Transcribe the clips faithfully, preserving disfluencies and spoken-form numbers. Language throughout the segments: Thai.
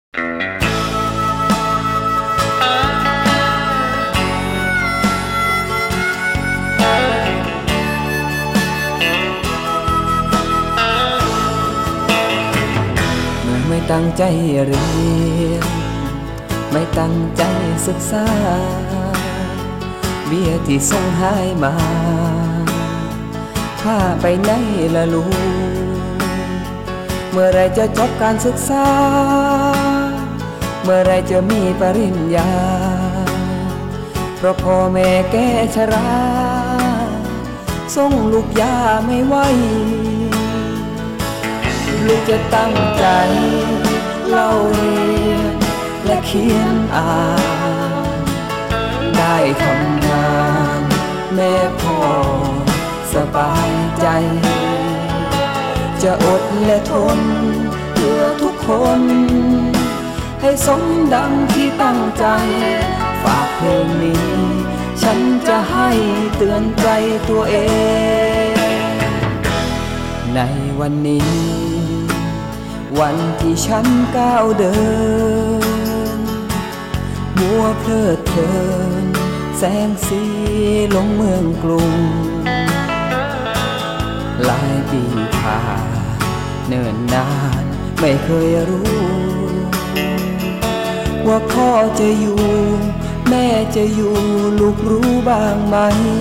เมื่อไม่ตั้งใจเรียนไม่ตั้งใจศึกษาเบี้ยที่ส่งหายมาพาไปไหนละลูกเมื่อไรจะจบการศึกษาเมื่อไรจะมีปริญญาเพราะพ่อแม่แก่ชราส่งลูกยาไม่ไหวลูกจะตั้งใจเล่าเรียนและเขียนอ่านได้ทำงานแม่พ่อสบายใจจะอดและทนเพื่อทุกคนให้สมดังที่ตั้งใจฝากเพลงนี้ฉันจะให้เตือนใจตัวเองในวันนี้วันที่ฉันก้าวเดินมัวเพลิดเพลินแสงสีลงเมืองกรุงหลายปีผ่านเนิ่นนานไม่เคยรู้ว่าพ่อจะอยู่แม่จะอยู่ลูกรู้บ้างไหม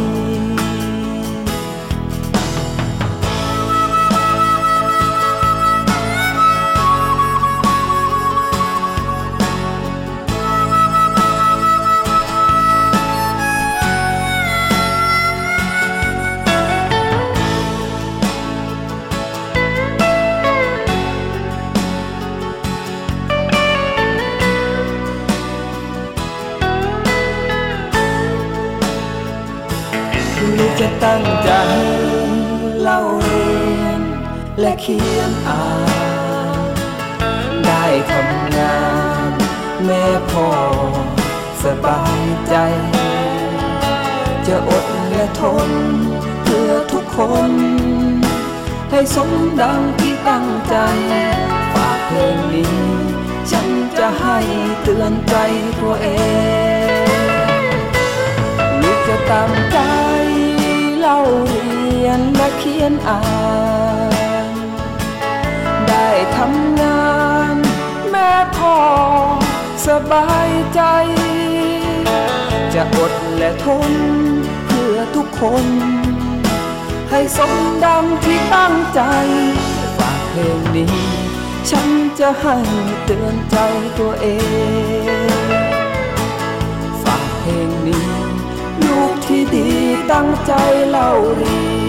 ลูกจะตั้งใจเล่าเรียนและเขียนอ่านได้ทำงานแม่พ่อสบายใจจะอดและทนเพื่อทุกคนให้สมดังที่ตั้งใจฝากเพลงนี้ฉันจะให้เตือนใจตัวเองลูกจะตั้งใจเล่าเรียนและเขียนอ่านได้ทำงานแม่พ่อสบายใจจะอดและทนเพื่อทุกคนให้สมดังที่ตั้งใจฝากเพลงนี้ฉันจะให้เตือนใจตัวเองฝากเพลงนี้ลูกที่ดีตั้งใจเล่าเรียน